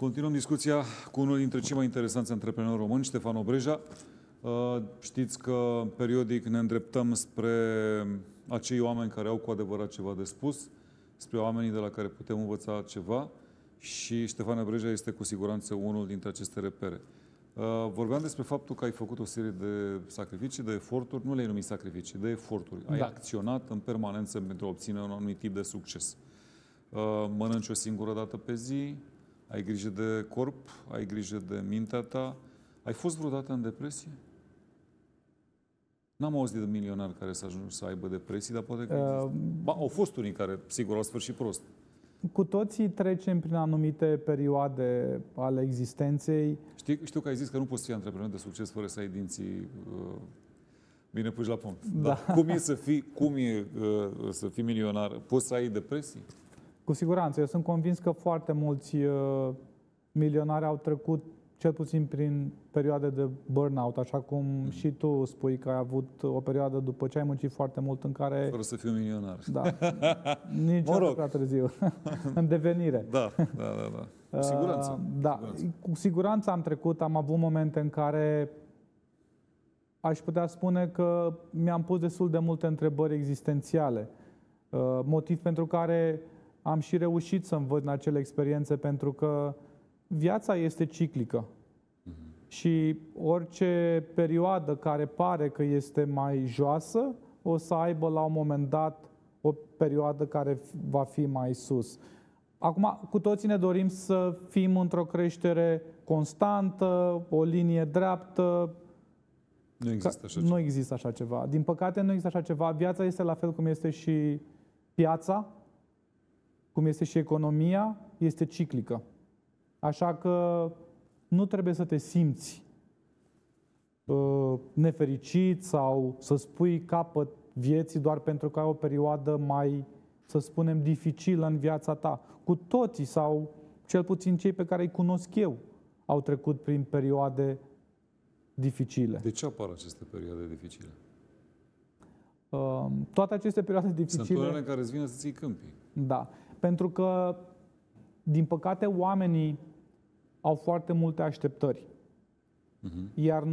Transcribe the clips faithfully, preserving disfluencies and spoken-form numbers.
Continuăm discuția cu unul dintre cei mai interesanți antreprenori români, Ștefan Obreja. Știți că periodic ne îndreptăm spre acei oameni care au cu adevărat ceva de spus, spre oamenii de la care putem învăța ceva și Ștefan Obreja este cu siguranță unul dintre aceste repere. Vorbeam despre faptul că ai făcut o serie de sacrificii, de eforturi, nu le-ai numit sacrificii, de eforturi. Ai da. acționat în permanență pentru a obține un anumit tip de succes. Mănânci o singură dată pe zi, ai grijă de corp, ai grijă de mintea ta. Ai fost vreodată în depresie? N-am auzit de milionari care să ajungă să aibă depresii, dar poate că uh, ba, au fost unii care, sigur, au sfârșit prost. Cu toții trecem prin anumite perioade ale existenței. Știi, știu că ai zis că nu poți fi antreprenor de succes fără să ai dinții uh, bine puși la punct. Da. Dar cum e să fii, cum e, uh, să fii milionar? Poți să ai depresii? Cu siguranță. Eu sunt convins că foarte mulți uh, milionari au trecut cel puțin prin perioade de burnout, așa cum mm. și tu spui că ai avut o perioadă după ce ai muncit foarte mult în care... Fără să fiu milionar. Da. Nici mă rog. Prea târziu. În devenire. Da, da, da. da. Cu siguranță. Uh, da, cu siguranță. Cu siguranță am trecut, am avut momente în care aș putea spune că mi-am pus destul de multe întrebări existențiale. Uh, motiv pentru care am și reușit să învăț în acele experiențe, pentru că viața este ciclică. Mm-hmm. Și orice perioadă care pare că este mai joasă, o să aibă la un moment dat o perioadă care va fi mai sus. Acum, cu toții ne dorim să fim într-o creștere constantă, o linie dreaptă. Nu există așa nu ceva. există așa ceva. Din păcate, nu există așa ceva. Viața este la fel cum este și piața, cum este și economia, este ciclică. Așa că nu trebuie să te simți uh, nefericit sau să spui capăt vieții doar pentru că ai o perioadă mai, să spunem, dificilă în viața ta. Cu toții, sau cel puțin cei pe care îi cunosc eu, au trecut prin perioade dificile. De ce apar aceste perioade dificile? Uh, toate aceste perioade dificile... Sunt unele care îți vine să ții câmpii. Da. Pentru că, din păcate, oamenii au foarte multe așteptări. Uh-huh. Iar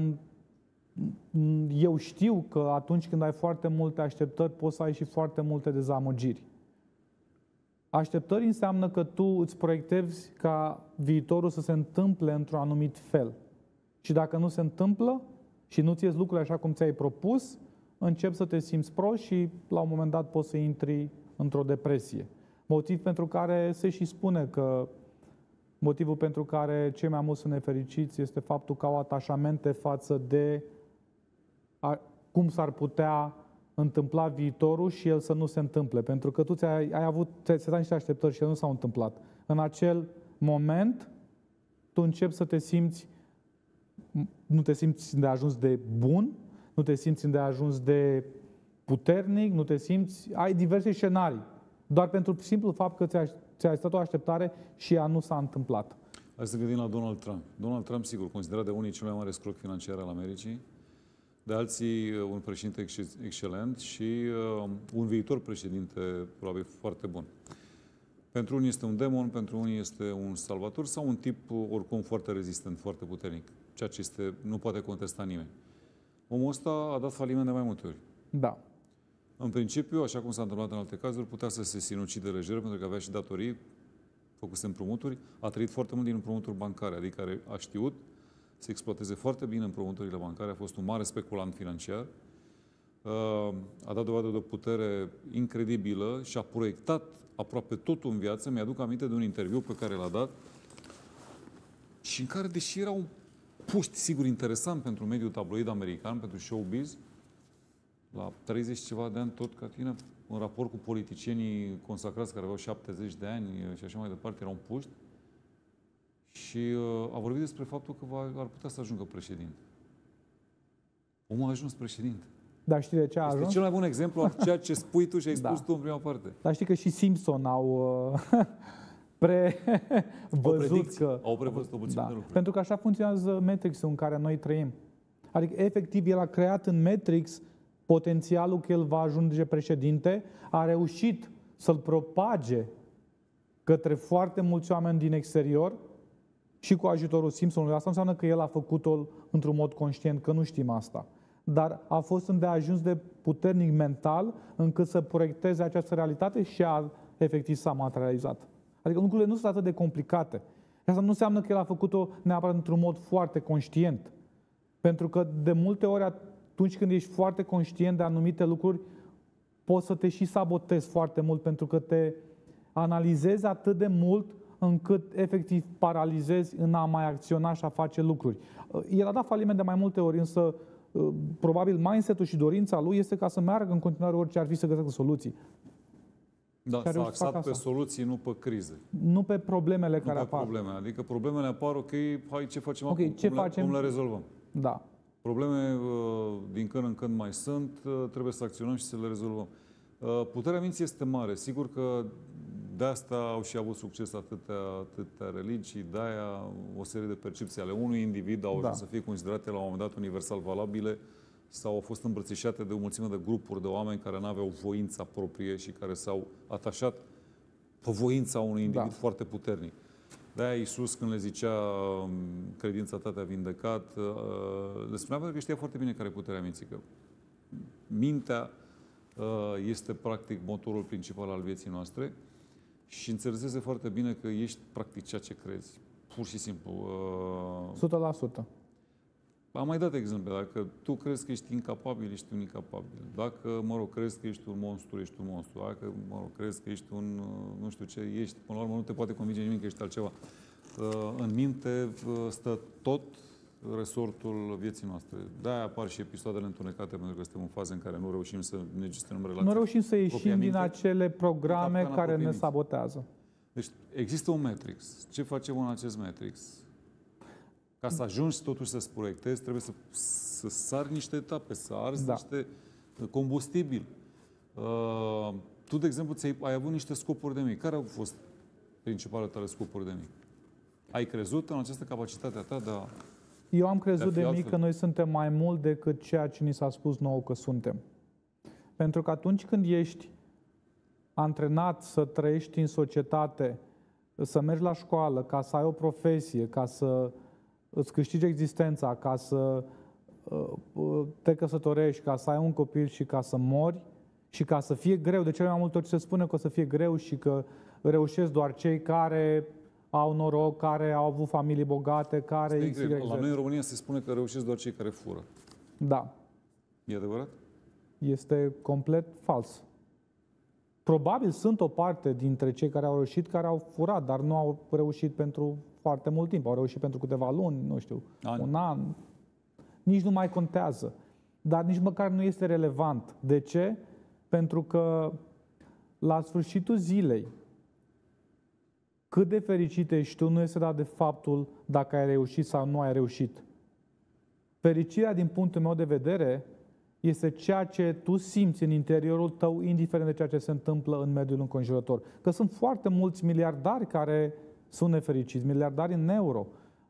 eu știu că atunci când ai foarte multe așteptări, poți să ai și foarte multe dezamăgiri. Așteptări înseamnă că tu îți proiectezi ca viitorul să se întâmple într-un anumit fel. Și dacă nu se întâmplă și nu ți ies lucrurile așa cum ți-ai propus, începi să te simți prost și la un moment dat poți să intri într-o depresie. Motiv pentru care se și spune că motivul pentru care cei mai mulți sunt nefericiți este faptul că au atașamente față de a, cum s-ar putea întâmpla viitorul și el să nu se întâmple. Pentru că tu ți-ai ai avut, ți-ai dat niște așteptări și ele nu s-au întâmplat. În acel moment, tu începi să te simți, nu te simți de ajuns de bun, nu te simți de ajuns de puternic, nu te simți, ai diverse scenarii. Doar pentru simplu fapt că ți-ai, ți-ai stat o așteptare și ea nu s-a întâmplat. Hai să gândim la Donald Trump. Donald Trump, sigur, considerat de unii cel mai mare scroc financiar al Americii, de alții un președinte excelent și uh, un viitor președinte probabil foarte bun. Pentru unii este un demon, pentru unii este un salvator sau un tip oricum foarte rezistent, foarte puternic, ceea ce este, nu poate contesta nimeni. Omul ăsta a dat faliment de mai multe ori. Da. În principiu, așa cum s-a întâmplat în alte cazuri, putea să se sinucide lejer pentru că avea și datorii, făcuse împrumuturi, a trăit foarte mult din împrumuturi bancare, adică a știut să exploateze foarte bine împrumuturile bancare, a fost un mare speculant financiar, a dat dovadă de o putere incredibilă și a proiectat aproape totul în viață. Mi-aduc aminte de un interviu pe care l-a dat și în care, deși era un puști, sigur, interesant pentru mediul tabloid american, pentru showbiz, la treizeci ceva de ani, tot ca tine, în raport cu politicienii consacrați care aveau șaptezeci de ani și așa mai departe, erau puști. Și uh, a vorbit despre faptul că va, ar putea să ajungă președinte. Omul a ajuns președinte. Dar știi de ce a ajuns? Este cel mai bun exemplu al ceea ce spui tu și ai spus da. tu în prima parte. Dar știi că și Simpson au uh, prevăzut că... Au prevăzut o puțin da. de lucruri. Pentru că așa funcționează Matrix-ul în care noi trăim. Adică, efectiv, el a creat în Matrix potențialul că el va ajunge președinte, a reușit să-l propage către foarte mulți oameni din exterior și cu ajutorul Simpsonului. Asta înseamnă că el a făcut-o într-un mod conștient, că nu știm asta. Dar a fost îndeajuns de puternic mental încât să proiecteze această realitate și a efectiv s-a materializat. Adică lucrurile nu sunt atât de complicate. Asta nu înseamnă că el a făcut-o neapărat într-un mod foarte conștient. Pentru că de multe ori atunci când ești foarte conștient de anumite lucruri, poți să te și sabotezi foarte mult pentru că te analizezi atât de mult încât efectiv paralizezi în a mai acționa și a face lucruri. El a dat faliment de mai multe ori, însă probabil mindset-ul și dorința lui este ca să meargă în continuare orice ar fi să găsească soluții. Da, s-a axat pe soluții, nu pe crize. Nu pe problemele nu care pe apar. Probleme. Adică problemele apar, ok, hai ce facem okay, acum, ce cum, facem? Le, cum le rezolvăm. Da. Probleme din când în când mai sunt, trebuie să acționăm și să le rezolvăm. Puterea minții este mare. Sigur că de asta au și avut succes atâtea, atâtea religii, de-aia o serie de percepții ale unui individ au ajuns da. să fie considerate la un moment dat universal valabile sau au fost îmbrățișate de o mulțime de grupuri de oameni care nu aveau voința proprie și care s-au atașat pe voința unui individ da. foarte puternic. De-aia Iisus, când le zicea credința ta te-a vindecat, le spunea pentru că știa foarte bine care e puterea minții, că mintea este practic motorul principal al vieții noastre și înțelesese foarte bine că ești practic ceea ce crezi. Pur și simplu. o sută la sută. Am mai dat exemple. Dacă tu crezi că ești incapabil, ești un incapabil. Dacă, mă rog, crezi că ești un monstru, ești un monstru. Dacă, mă rog, crezi că ești un, nu știu ce, ești, până la urmă nu te poate convinge nimeni că ești altceva. În minte stă tot resortul vieții noastre. De-aia apar și episoadele întunecate, pentru că suntem în faze în care nu reușim să ne gestionăm relația. Nu reușim să ieșim din acele programe care ne sabotează. Deci există un matrix. Ce facem în acest matrix? Ca să ajungi totuși să-ți proiectezi, trebuie să, să sari niște etape, să arzi da. niște combustibil. Uh, tu, de exemplu, ți-ai, ai avut niște scopuri de mic. Care au fost principalele tale scopuri de mic? Ai crezut în această capacitate a ta de a... Eu am crezut de, de mic că noi suntem mai mult decât ceea ce ni s-a spus nouă că suntem. Pentru că atunci când ești antrenat să trăiești în societate, să mergi la școală, ca să ai o profesie, ca să îți câștigi existența, ca să te căsătorești, ca să ai un copil și ca să mori și ca să fie greu. De cele mai multe ori se spune că o să fie greu și că reușesc doar cei care au noroc, care au avut familii bogate, care... X, Y, Z. La noi în România se spune că reușesc doar cei care fură. Da. E adevărat? Este complet fals. Probabil sunt o parte dintre cei care au reușit care au furat, dar nu au reușit pentru foarte mult timp. Au reușit pentru câteva luni, nu știu, Ani. un an. Nici nu mai contează. Dar nici măcar nu este relevant. De ce? Pentru că la sfârșitul zilei, cât de fericit ești tu nu este dat de faptul dacă ai reușit sau nu ai reușit. Fericirea, din punctul meu de vedere, este ceea ce tu simți în interiorul tău, indiferent de ceea ce se întâmplă în mediul înconjurător. Că sunt foarte mulți miliardari care sunt nefericiți, miliardari în euro.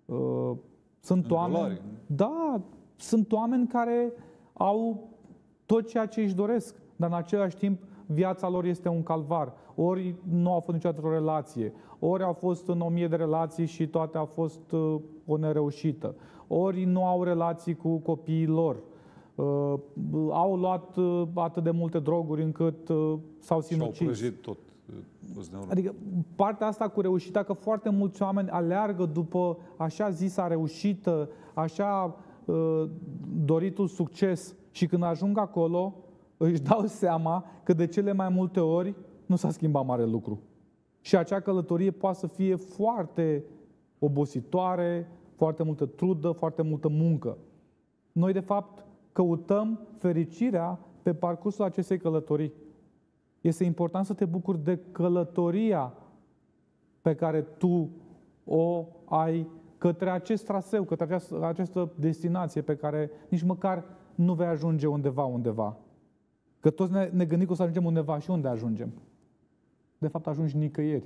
Sunt în oameni... dolari. Da, sunt oameni care au tot ceea ce își doresc, dar în același timp viața lor este un calvar. Ori nu au fost niciodată o relație, ori au fost în o mie de relații și toate au fost uh, o nereușită, ori nu au relații cu copiii lor, uh, au luat uh, atât de multe droguri încât uh, s-au sinucis. Și au prăjit tot. Adică partea asta cu reușita, că foarte mulți oameni aleargă după așa zisa reușită, așa uh, doritul succes și când ajung acolo își dau seama că de cele mai multe ori nu s-a schimbat mare lucru. Și acea călătorie poate să fie foarte obositoare, foarte multă trudă, foarte multă muncă. Noi, de fapt, căutăm fericirea pe parcursul acestei călătorii. Este important să te bucuri de călătoria pe care tu o ai către acest traseu, către această, această destinație pe care nici măcar nu vei ajunge undeva, undeva. Că toți ne, ne gândim că o să ajungem undeva și unde ajungem. De fapt, ajungi nicăieri.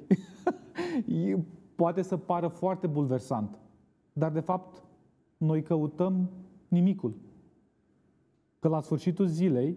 Poate să pară foarte bulversant, dar de fapt noi căutăm nimicul. Că la sfârșitul zilei,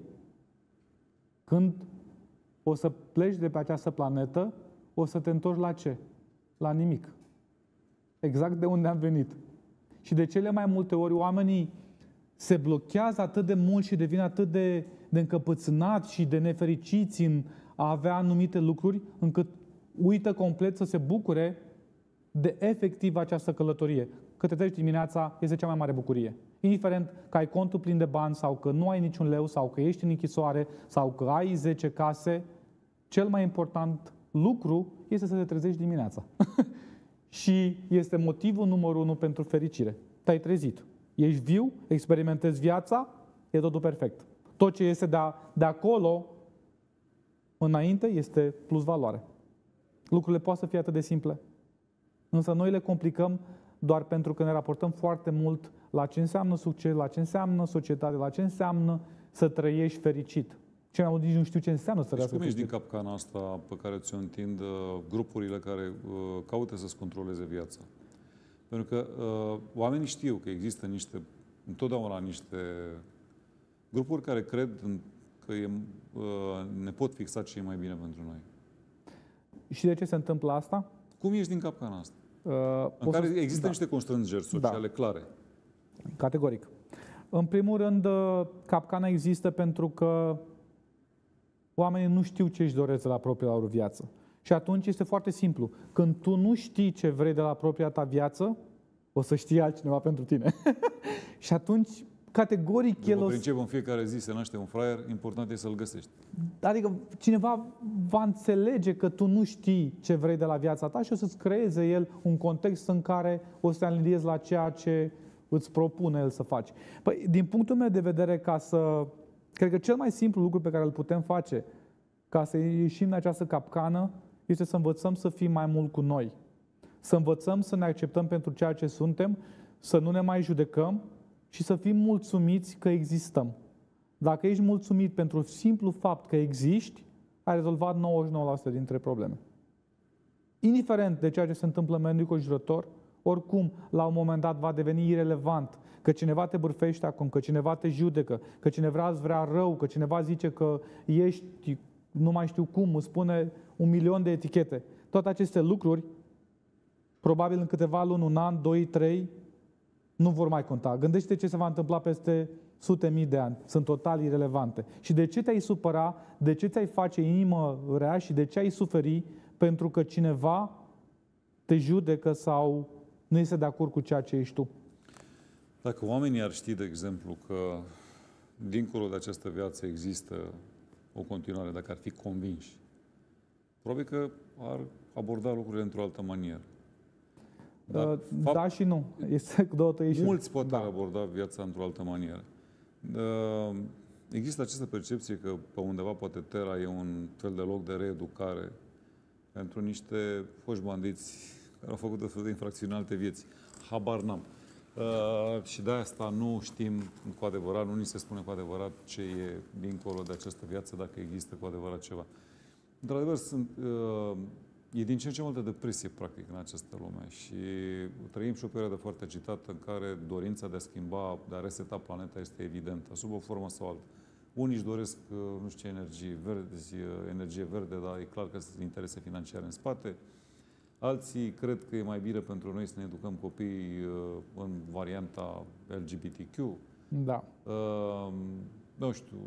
când o să pleci de pe această planetă, o să te întorci la ce? La nimic. exact de unde am venit. Și de cele mai multe ori oamenii se blochează atât de mult și devin atât de, de încăpățânați și de nefericiți în a avea anumite lucruri, încât uită complet să se bucure de efectiv această călătorie. Că te treci dimineața este cea mai mare bucurie. Indiferent că ai contul plin de bani sau că nu ai niciun leu sau că ești în închisoare sau că ai zece case, cel mai important lucru este să te trezești dimineața. Și este motivul numărul unu pentru fericire. Te-ai trezit. Ești viu, experimentezi viața, e totul perfect. Tot ce este de, a, de acolo înainte este plus valoare. Lucrurile pot să fie atât de simple. Însă noi le complicăm doar pentru că ne raportăm foarte mult la ce înseamnă succes, la ce înseamnă societate, la ce înseamnă să trăiești fericit. Cel mai mult nici nu știu ce înseamnă să trăiască fericit. Cum ești din capcana asta pe care ți-o întind uh, grupurile care uh, caută să-ți controleze viața? Pentru că uh, oamenii știu că există niște, întotdeauna niște grupuri care cred în, că e, uh, ne pot fixa ce e mai bine pentru noi. Și de ce se întâmplă asta? Cum ești din capcana asta? Uh, în care să... există da. niște constrângeri sociale da. clare. Categoric. În primul rând, capcana există pentru că oamenii nu știu ce își doresc de la propria lor viață. Și atunci este foarte simplu. Când tu nu știi ce vrei de la propria ta viață, o să știe altcineva pentru tine. Și atunci, categoric, După el o... principiu, în fiecare zi se naște un fraier, important e să-l găsești. Adică cineva va înțelege că tu nu știi ce vrei de la viața ta și o să-ți creeze el un context în care o să te aliniezi la ceea ce îți propune el să faci. Păi, din punctul meu de vedere, ca să... Cred că cel mai simplu lucru pe care îl putem face ca să ieșim din această capcană este să învățăm să fim mai mult cu noi. Să învățăm să ne acceptăm pentru ceea ce suntem, să nu ne mai judecăm și să fim mulțumiți că existăm. Dacă ești mulțumit pentru simplu fapt că existi, ai rezolvat nouăzeci și nouă la sută dintre probleme. Indiferent de ceea ce se întâmplă în mediul înconjurător, oricum, la un moment dat va deveni irelevant. Că cineva te bârfește acum, că cineva te judecă, că cineva îți vrea rău, că cineva zice că ești, nu mai știu cum, îți spune un milion de etichete. Toate aceste lucruri, probabil în câteva luni, un an, doi, trei, nu vor mai conta. Gândește-te ce se va întâmpla peste sute mii de ani. Sunt total irelevante. Și de ce te-ai supăra, de ce ți-ai face inimă rea și de ce ai suferi pentru că cineva te judecă sau nu este de acord cu ceea ce ești tu? Dacă oamenii ar ști, de exemplu, că dincolo de această viață există o continuare, dacă ar fi convinși, probabil că ar aborda lucrurile într-o altă manieră. Dar, uh, fapt, da și nu. Este două tăișuri. Mulți pot da. aborda viața într-o altă manieră. Uh, există această percepție că pe undeva poate Terra e un fel de loc de reeducare pentru niște foști bandiți care au făcut o fel de infracțiuni în alte vieți. Habar n-am. Uh, și de asta nu știm cu adevărat, nu ni se spune cu adevărat ce e dincolo de această viață, dacă există cu adevărat ceva. Într-adevăr, sunt, uh, e din ce în ce multă depresie, practic, în această lume și trăim și o perioadă foarte agitată în care dorința de a schimba, de a reseta planeta este evidentă, sub o formă sau alta. Unii își doresc, uh, nu știu ce, energie verde, energie verde, dar e clar că sunt interese financiare în spate. Alții cred că e mai bine pentru noi să ne educăm copiii uh, în varianta L G B T Q. Da. Uh, nu știu,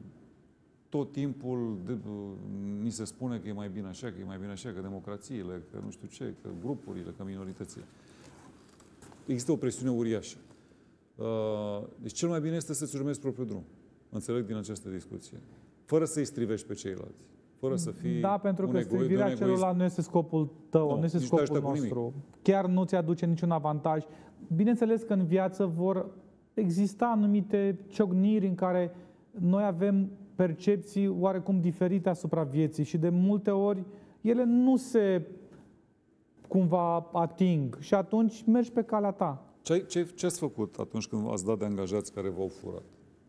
tot timpul de, uh, ni se spune că e mai bine așa, că e mai bine așa, că democrațiile, că nu știu ce, că grupurile, că minoritățile. Există o presiune uriașă. Uh, deci cel mai bine este să-ți urmezi propriul drum. Înțeleg din această discuție. Fără să-i strivești pe ceilalți. Fără să fii da, pentru că strivirea celuilalt nu este scopul tău, nu, nu este scopul nostru. Chiar nu ți aduce niciun avantaj. Bineînțeles că în viață vor exista anumite ciocniri în care noi avem percepții oarecum diferite asupra vieții și de multe ori ele nu se cumva ating și atunci mergi pe calea ta. Ce, ce, ce ați făcut atunci când ați dat de angajați care v-au furat?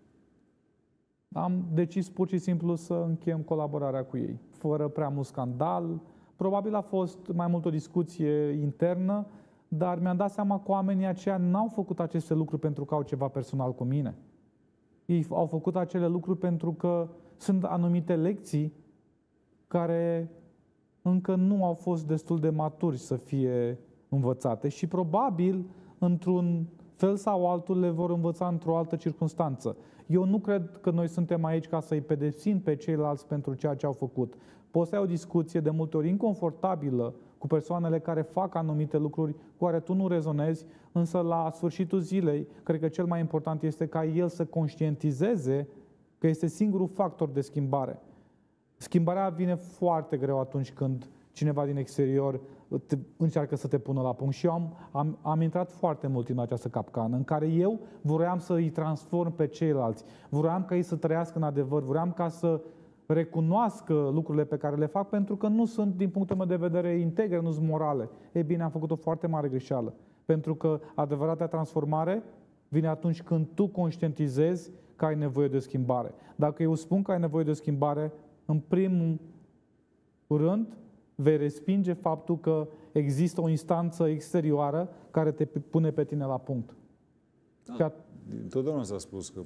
Am decis pur și simplu să încheiem colaborarea cu ei, fără prea mult scandal. Probabil a fost mai mult o discuție internă, dar mi-am dat seama că oamenii aceia n-au făcut aceste lucruri pentru că au ceva personal cu mine. Ei au făcut acele lucruri pentru că sunt anumite lecții care încă nu au fost destul de maturi să fie învățate și probabil într-un fel sau altul le vor învăța într-o altă circunstanță. Eu nu cred că noi suntem aici ca să-i pedepsim pe ceilalți pentru ceea ce au făcut. Poți să ai o discuție de multe ori inconfortabilă cu persoanele care fac anumite lucruri cu care tu nu rezonezi, însă la sfârșitul zilei, cred că cel mai important este ca el să conștientizeze că este singurul factor de schimbare. Schimbarea vine foarte greu atunci când cineva din exterior te, încearcă să te pună la punct. Și eu am, am, am intrat foarte mult în această capcană, în care eu vroiam să îi transform pe ceilalți, vroiam ca ei să trăiască în adevăr, vroiam ca să recunoască lucrurile pe care le fac, pentru că nu sunt, din punctul meu de vedere, integre, nu sunt morale. Ei bine, am făcut o foarte mare greșeală. Pentru că adevărata transformare vine atunci când tu conștientizezi că ai nevoie de o schimbare. Dacă eu spun că ai nevoie de o schimbare, în primul rând vei respinge faptul că există o instanță exterioară care te pune pe tine la punct. Da, întotdeauna s-a spus că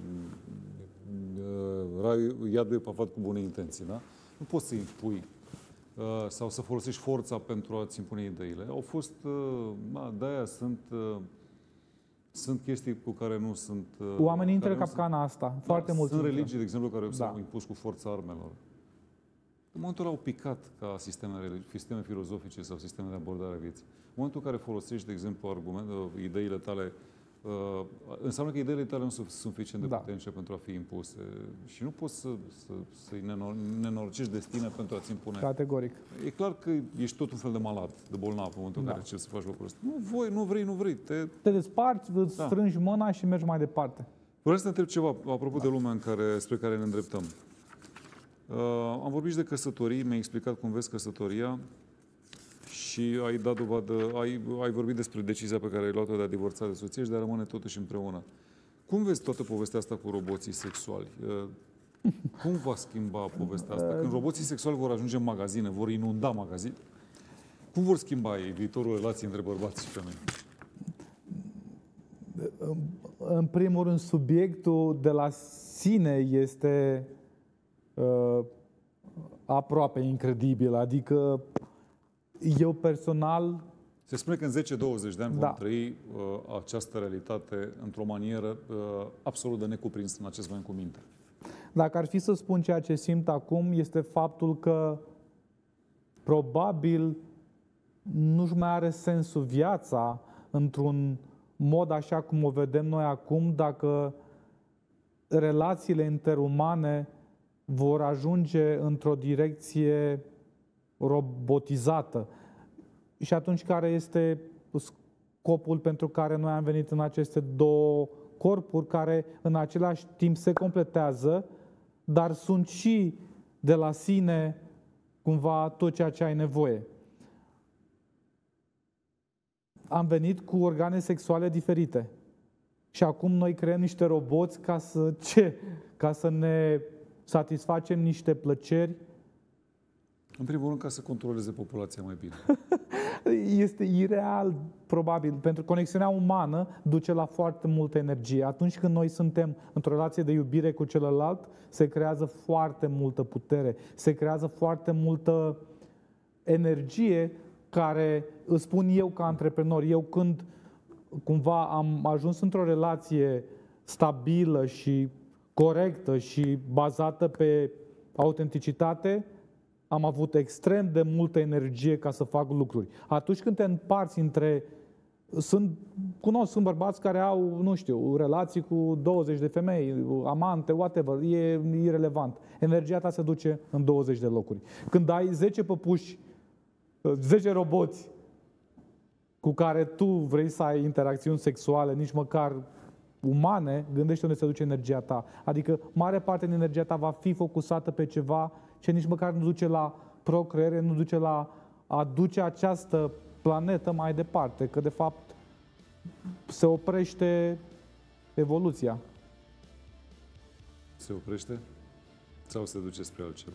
raiul, iadul e pavat cu bune intenții, da? Nu poți să impui uh, sau să folosești forța pentru a-ți impune ideile. Au fost, uh, de-aia sunt, uh, sunt chestii cu care nu sunt... Uh, Oamenii intră în capcana asta, da, foarte mulți. Sunt religii, de exemplu, care da. s-au impus cu forța armelor. În momentul ăla au picat ca sisteme, sisteme filozofice sau sisteme de abordare a vieții. În momentul în care folosești, de exemplu, argumente, ideile tale, uh, înseamnă că ideile tale nu sunt suficient de da. puternice pentru a fi impuse. Și nu poți să, să, să-i nenor, nenorociști destinea pentru a-ți impune. Categoric. E clar că ești tot un fel de malat, de bolnav în momentul da. în care încerci să faci lucrul ăsta. Nu voi, nu vrei, nu vrei. Te, te desparți, îți da. strângi mâna și mergi mai departe. Vreau să te întreb ceva, apropo da. de lumea în care, spre care ne îndreptăm. Uh, am vorbit și de căsătorii, mi-ai explicat cum vezi căsătoria și ai dat dovadă, ai, ai vorbit despre decizia pe care ai luat-o de a divorța de soție și de a rămâne totuși împreună. Cum vezi toată povestea asta cu roboții sexuali? Uh, cum va schimba povestea asta? Când roboții sexuali vor ajunge în magazine, vor inunda magazine, cum vor schimba ei viitorul relației între bărbați și femei? În primul rând, subiectul de la sine este uh, aproape incredibil. Adică eu personal... Se spune că în zece douăzeci de ani da. vom trăi uh, această realitate într-o manieră uh, absolut de necuprins în acest moment cu minte. Dacă ar fi să spun ceea ce simt acum, este faptul că probabil nu-și mai are sensul viața într-un mod așa cum o vedem noi acum, dacă relațiile interumane vor ajunge într-o direcție robotizată. Și atunci care este scopul pentru care noi am venit în aceste două corpuri care în același timp se completează, dar sunt și de la sine cumva tot ceea ce ai nevoie. Am venit cu organe sexuale diferite. Și acum noi creăm niște roboți ca să ce? Ca să ne satisfacem niște plăceri. În primul rând, ca să controleze populația mai bine. Este ireal, probabil, pentru că conexiunea umană duce la foarte multă energie. Atunci când noi suntem într-o relație de iubire cu celălalt, se creează foarte multă putere, se creează foarte multă energie care, îți spun eu ca antreprenor, eu când cumva am ajuns într-o relație stabilă și corectă și bazată pe autenticitate, am avut extrem de multă energie ca să fac lucruri. Atunci când te împarți între... Sunt, cunosc, sunt bărbați care au, nu știu, relații cu douăzeci de femei, amante, whatever, e irelevant. Energia ta se duce în douăzeci de locuri. Când ai zece păpuși, zece roboți cu care tu vrei să ai interacțiuni sexuale, nici măcar umane, gândește unde se duce energia ta. Adică mare parte din energia ta va fi focusată pe ceva ce nici măcar nu duce la procreere, nu duce la a duce această planetă mai departe, că de fapt se oprește evoluția. Se oprește? Sau se duce spre altceva?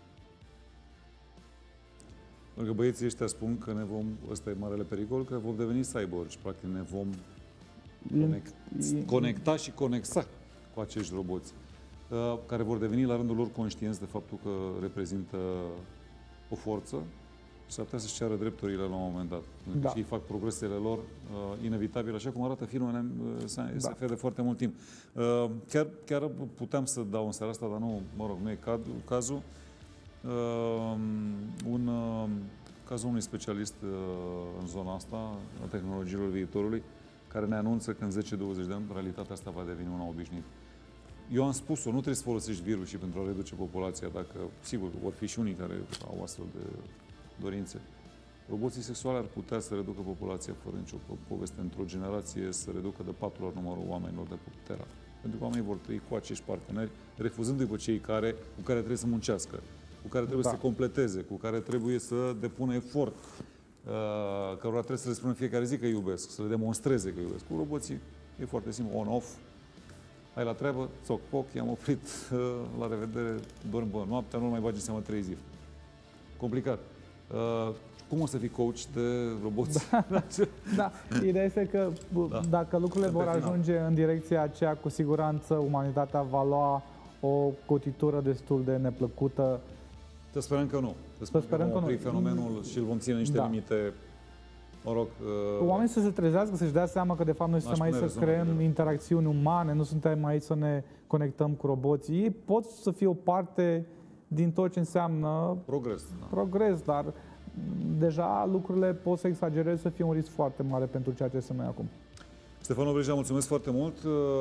Pentru că băieții ăștia spun că ne vom, ăsta e marele pericol, că vom deveni cyborgi, practic ne vom conect, conecta și conexa cu acești roboți, care vor deveni la rândul lor conștienți de faptul că reprezintă o forță S-ar putea să-și ceară drepturile la un moment dat. Da. Și ei fac progresele lor uh, inevitabile, așa cum arată filmul uh, S F de foarte mult timp. Uh, chiar, chiar puteam să dau în seara asta, dar nu, mă rog, nu e cad, cazul. Uh, un, uh, cazul unui specialist uh, în zona asta, a tehnologiilor viitorului, care ne anunță că în zece douăzeci de ani realitatea asta va deveni una obișnuită. Eu am spus-o, nu trebuie să folosești virusii pentru a reduce populația, dacă, sigur, vor fi și unii care au astfel de dorințe. Roboții sexuali ar putea să reducă populația fără nicio poveste într-o generație, să reducă de patru ori numărul oamenilor de pe Terra. Pentru că oamenii vor trăi cu acești parteneri, refuzându-i pe cei care, cu care trebuie să muncească, cu care trebuie da. să se completeze, cu care trebuie să depună efort, uh, cărora trebuie să le spună în fiecare zi că iubesc, să le demonstreze că iubesc. Cu roboții e foarte simplu, on-off. Hai la treabă, țoc, poc, i-am oprit, uh, la revedere, dorm bă, noaptea, nu mai bagi în seama trei zile. Complicat. Uh, cum o să fii coach de roboți? Da, da. Ideea este că da. dacă lucrurile vor ajunge în direcția aceea, cu siguranță umanitatea va lua o cotitură destul de neplăcută. Să sperăm că nu. Să sperăm, sperăm că vom opri fenomenul și îl vom ține niște da. limite. Mă rog, uh, oamenii să se trezească, să-și dea seama că de fapt noi suntem aici să creăm interacțiuni umane, nu suntem aici să ne conectăm cu roboții. Ei pot să fie o parte din tot ce înseamnă progres, da. progres, dar deja lucrurile pot să exagereze, să fie un risc foarte mare pentru ceea ce sunt noi acum. Ștefan Obreja, mulțumesc foarte mult.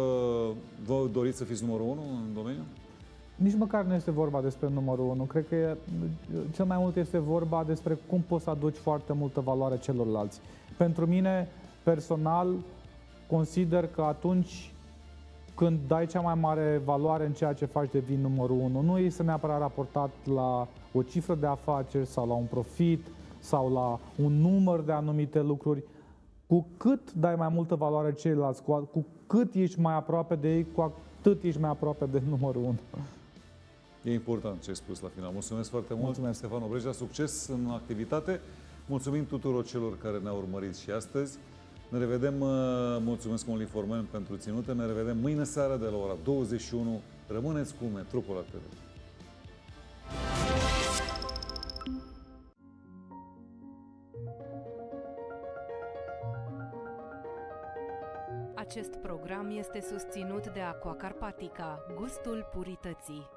Vă doriți să fiți numărul unu în domeniu? Nici măcar nu este vorba despre numărul unu. Cred că e, cel mai mult este vorba despre cum poți să aduci foarte multă valoare celorlalți. Pentru mine, personal, consider că atunci când dai cea mai mare valoare în ceea ce faci, devii numărul unu. Nu este neapărat raportat la o cifră de afaceri sau la un profit sau la un număr de anumite lucruri. Cu cât dai mai multă valoare ceilalți, cu, cu cât ești mai aproape de ei, cu atât ești mai aproape de numărul unu. E important ce ai spus la final. Mulțumesc foarte mult, Mulțumesc. Ștefan Obreja, succes în activitate. Mulțumim tuturor celor care ne-au urmărit și astăzi. Ne revedem, mulțumesc Only for Men pentru ținută, ne revedem mâine seară de la ora douăzeci și unu. Rămâneți cu Metropola T V. Acest program este susținut de Aqua Carpatica, gustul purității.